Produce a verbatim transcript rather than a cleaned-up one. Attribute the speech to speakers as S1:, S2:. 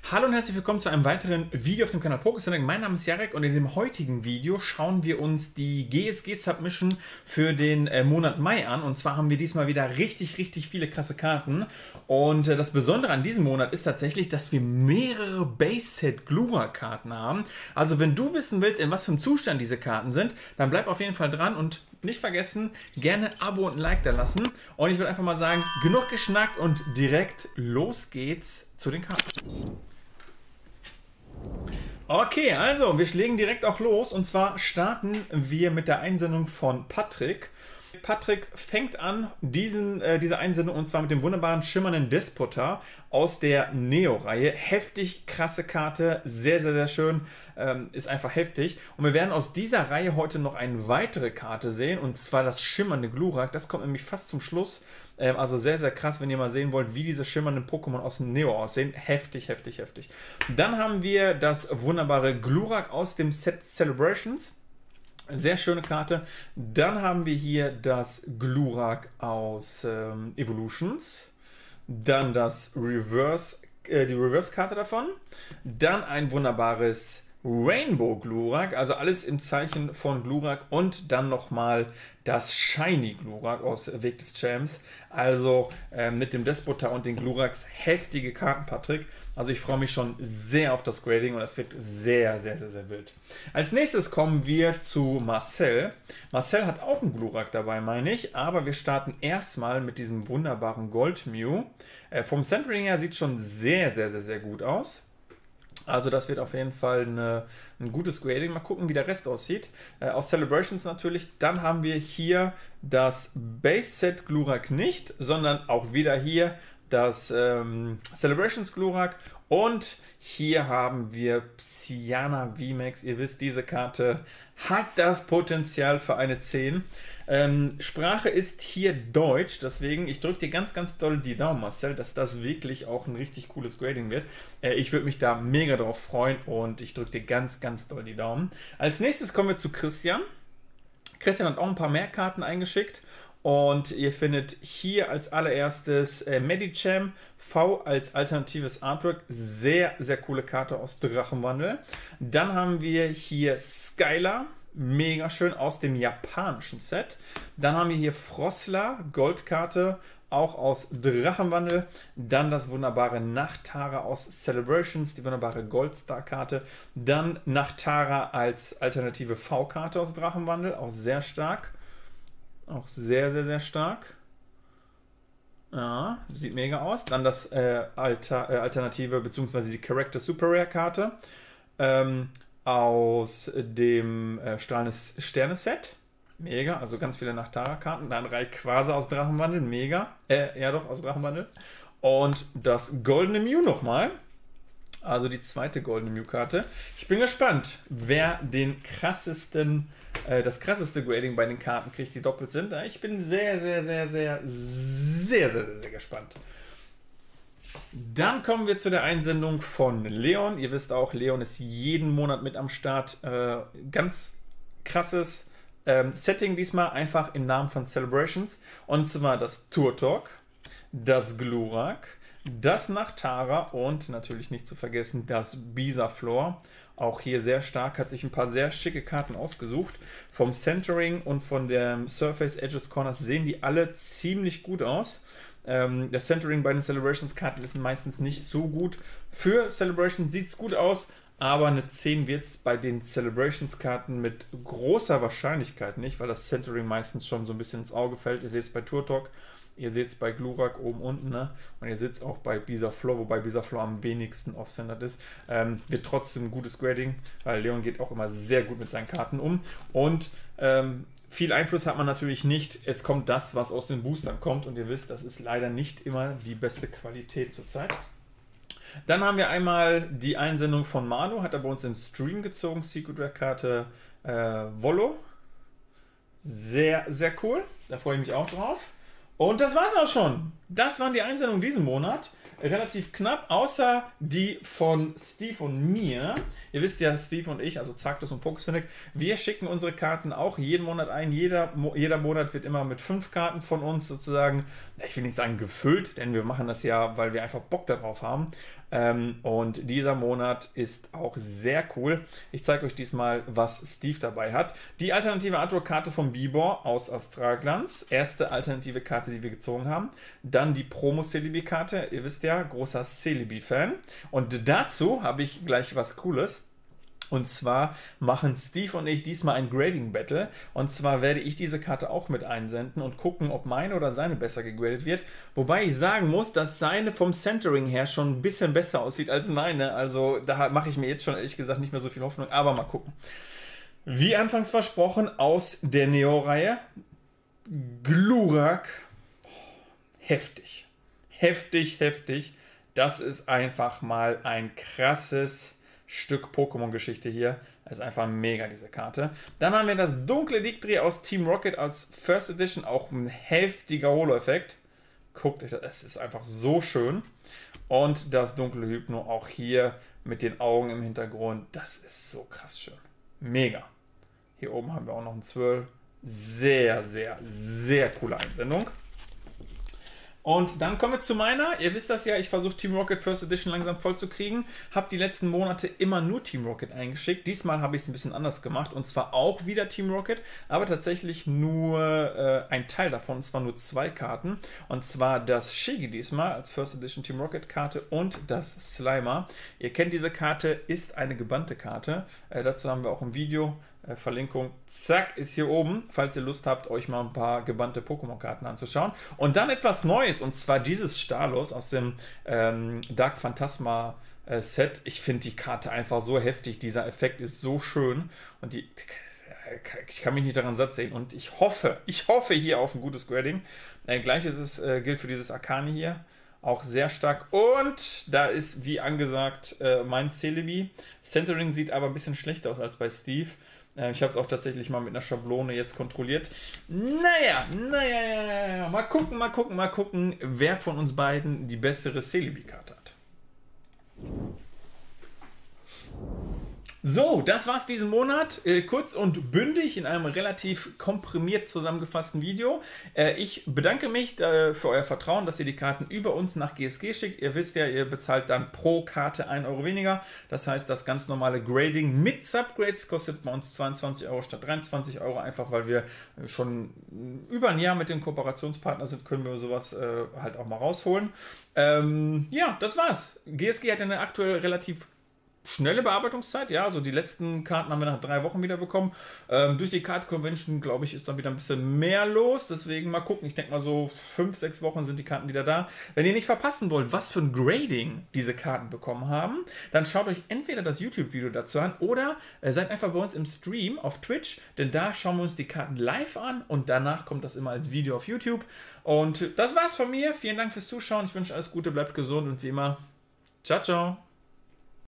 S1: Hallo und herzlich willkommen zu einem weiteren Video auf dem Kanal PokéSonic. Mein Name ist Jarek und in dem heutigen Video schauen wir uns die G S G-Submission für den äh, Monat Mai an. Und zwar haben wir diesmal wieder richtig, richtig viele krasse Karten. Und äh, das Besondere an diesem Monat ist tatsächlich, dass wir mehrere Base-Set-Glurak-Karten haben. Also wenn du wissen willst, in was für einem Zustand diese Karten sind, dann bleib auf jeden Fall dran und nicht vergessen, gerne ein Abo und ein Like da lassen. Und ich würde einfach mal sagen, genug geschnackt und direkt los geht's zu den Karten. Okay, also wir legen direkt auch los und zwar starten wir mit der Einsendung von Patrick. Patrick fängt an, diesen, äh, diese Einsendung und zwar mit dem wunderbaren schimmernden Despota aus der Neo-Reihe. Heftig krasse Karte, sehr, sehr, sehr schön, ähm, ist einfach heftig. Und wir werden aus dieser Reihe heute noch eine weitere Karte sehen und zwar das schimmernde Glurak. Das kommt nämlich fast zum Schluss. Ähm, also sehr, sehr krass, wenn ihr mal sehen wollt, wie diese schimmernden Pokémon aus dem Neo aussehen. Heftig, heftig, heftig. Dann haben wir das wunderbare Glurak aus dem Set Celebrations. Sehr schöne Karte. Dann haben wir hier das Glurak aus ähm, Evolutions. Dann das Reverse, äh, die Reverse-Karte davon. Dann ein wunderbares Rainbow Glurak, also alles im Zeichen von Glurak. Und dann nochmal das Shiny Glurak aus Weg des Champs. Also äh, mit dem Despota und den Gluraks heftige Karten, Patrick. Also ich freue mich schon sehr auf das Grading und das wird sehr, sehr, sehr, sehr wild. Als nächstes kommen wir zu Marcel. Marcel hat auch einen Glurak dabei, meine ich, aber wir starten erstmal mit diesem wunderbaren Gold Mew. Äh, vom Centering her sieht schon sehr, sehr, sehr, sehr gut aus. Also das wird auf jeden Fall eine, ein gutes Grading. Mal gucken, wie der Rest aussieht. Äh, aus Celebrations natürlich. Dann haben wir hier das Base-Set Glurak nicht, sondern auch wieder hier das ähm, Celebrations Glurak. Und hier haben wir Psyana V MAX. Ihr wisst, diese Karte hat das Potenzial für eine zehn. Ähm, Sprache ist hier Deutsch, deswegen ich drücke dir ganz, ganz doll die Daumen, Marcel, dass das wirklich auch ein richtig cooles Grading wird. Äh, ich würde mich da mega drauf freuen und ich drücke dir ganz, ganz doll die Daumen. Als nächstes kommen wir zu Christian. Christian hat auch ein paar mehr Karten eingeschickt. Und ihr findet hier als allererstes äh, Medicham V als alternatives Artwork. Sehr, sehr coole Karte aus Drachenwandel. Dann haben wir hier Skylar. Mega schön aus dem japanischen Set. Dann haben wir hier Frossler, Goldkarte, auch aus Drachenwandel. Dann das wunderbare Nachtara aus Celebrations, die wunderbare Goldstar-Karte. Dann Nachtara als alternative V-Karte aus Drachenwandel, auch sehr stark. Auch sehr, sehr, sehr stark. Ja, sieht mega aus. Dann das äh, Alter, äh, Alternative, beziehungsweise die Character Super Rare Karte ähm, aus dem äh, Sterne-Set. Mega, also ganz viele Nachtara-Karten. Dann Rayquaza aus Drachenwandel, mega. Äh, ja doch, aus Drachenwandel. Und das goldene Mew nochmal. Also die zweite goldene Mew-Karte. Ich bin gespannt, wer den krassesten, äh, das krasseste Grading bei den Karten kriegt, die doppelt sind. Ich bin sehr, sehr, sehr, sehr, sehr, sehr, sehr, sehr gespannt. Dann kommen wir zu der Einsendung von Leon. Ihr wisst auch, Leon ist jeden Monat mit am Start. Äh, ganz krasses ähm, Setting diesmal, einfach im Namen von Celebrations. Und zwar das Turtok, das Glurak, das Nachtara und natürlich nicht zu vergessen das Bisaflor. Auch hier sehr stark, hat sich ein paar sehr schicke Karten ausgesucht. Vom Centering und von dem Surface Edges Corners sehen die alle ziemlich gut aus. Ähm, das Centering bei den Celebrations-Karten ist meistens nicht so gut. Für Celebrations sieht es gut aus, aber eine zehn wird es bei den Celebrations-Karten mit großer Wahrscheinlichkeit nicht, weil das Centering meistens schon so ein bisschen ins Auge fällt. Ihr seht es bei Turtok. Ihr seht es bei Glurak oben unten, ne? Und ihr seht es auch bei Bisaflor, wobei Bisaflor am wenigsten off-centered ist. Ähm, wird trotzdem ein gutes Grading, weil Leon geht auch immer sehr gut mit seinen Karten um. Und ähm, viel Einfluss hat man natürlich nicht. Es kommt das, was aus den Boostern kommt. Und ihr wisst, das ist leider nicht immer die beste Qualität zurzeit. Dann haben wir einmal die Einsendung von Manu. Hat er bei uns im Stream gezogen. Secret Rare Karte äh, Volo. Sehr, sehr cool. Da freue ich mich auch drauf. Und das war's auch schon. Das waren die Einsendungen diesen Monat. relativ knapp, außer die von Steve und mir. Ihr wisst ja, Steve und ich, also Zagtos und Pokesonic, wir schicken unsere Karten auch jeden Monat ein. Jeder, jeder Monat wird immer mit fünf Karten von uns sozusagen, ich will nicht sagen gefüllt, denn wir machen das ja, weil wir einfach Bock darauf haben. Ähm, und dieser Monat ist auch sehr cool. Ich zeige euch diesmal, was Steve dabei hat. Die alternative Artwork-Karte von Bibor aus Astralglanz. Erste alternative Karte, die wir gezogen haben. Dann die Promo-Celebi-Karte. Ihr wisst ja, großer Celebi-Fan. Und dazu habe ich gleich was Cooles. Und zwar machen Steve und ich diesmal ein Grading Battle. Und zwar werde ich diese Karte auch mit einsenden und gucken, ob meine oder seine besser gegradet wird. Wobei ich sagen muss, dass seine vom Centering her schon ein bisschen besser aussieht als meine. Also da mache ich mir jetzt schon ehrlich gesagt nicht mehr so viel Hoffnung. Aber mal gucken. Wie anfangs versprochen, aus der Neo-Reihe. Glurak. Heftig. Heftig, heftig. Das ist einfach mal ein krasses Stück Pokémon-Geschichte hier. Das ist einfach mega, diese Karte. Dann haben wir das dunkle Dictri aus Team Rocket als First Edition. Auch ein heftiger Holo-Effekt. Guckt euch das, es ist einfach so schön. Und das dunkle Hypno auch hier mit den Augen im Hintergrund. Das ist so krass schön. Mega. Hier oben haben wir auch noch ein Swirl. Sehr, sehr, sehr coole Einsendung. Und dann kommen wir zu meiner. Ihr wisst das ja, ich versuche Team Rocket First Edition langsam voll zu kriegen. Habe die letzten Monate immer nur Team Rocket eingeschickt. Diesmal habe ich es ein bisschen anders gemacht. Und zwar auch wieder Team Rocket, aber tatsächlich nur äh, ein Teil davon. Und zwar nur zwei Karten. Und zwar das Shigi diesmal als First Edition Team Rocket Karte und das Slimer. Ihr kennt diese Karte, ist eine gebannte Karte. Äh, dazu haben wir auch ein Video. Verlinkung, zack, ist hier oben, falls ihr Lust habt, euch mal ein paar gebannte Pokémon-Karten anzuschauen. Und dann etwas Neues, und zwar dieses Stalos aus dem ähm, Dark Phantasma äh, Set. Ich finde die Karte einfach so heftig, dieser Effekt ist so schön und die, ich kann mich nicht daran satt sehen und ich hoffe, ich hoffe hier auf ein gutes Grading. Äh, Gleiches äh, gilt für dieses Arcani hier. Auch sehr stark. Und da ist, wie angesagt, äh, mein Celebi. Centering sieht aber ein bisschen schlechter aus als bei Steve. Ich habe es auch tatsächlich mal mit einer Schablone jetzt kontrolliert. Naja, naja, mal gucken, mal gucken, mal gucken, wer von uns beiden die bessere Celebi-Karte hat. So, das war's diesen Monat. Äh, kurz und bündig in einem relativ komprimiert zusammengefassten Video. Äh, ich bedanke mich äh, für euer Vertrauen, dass ihr die Karten über uns nach G S G schickt. Ihr wisst ja, ihr bezahlt dann pro Karte ein Euro weniger. Das heißt, das ganz normale Grading mit Subgrades kostet bei uns zweiundzwanzig Euro statt dreiundzwanzig Euro. Einfach weil wir schon über ein Jahr mit dem Kooperationspartner sind, können wir sowas äh, halt auch mal rausholen. Ähm, ja, das war's. G S G hat eine aktuell relativ schnelle Bearbeitungszeit, ja, also die letzten Karten haben wir nach drei Wochen wieder bekommen. Ähm, durch die Card Convention, glaube ich, ist dann wieder ein bisschen mehr los, deswegen mal gucken. Ich denke mal so fünf, sechs Wochen sind die Karten wieder da. Wenn ihr nicht verpassen wollt, was für ein Grading diese Karten bekommen haben, dann schaut euch entweder das YouTube-Video dazu an oder äh, seid einfach bei uns im Stream auf Twitch, denn da schauen wir uns die Karten live an und danach kommt das immer als Video auf YouTube. Und das war's von mir. Vielen Dank fürs Zuschauen. Ich wünsche alles Gute, bleibt gesund und wie immer, ciao, ciao.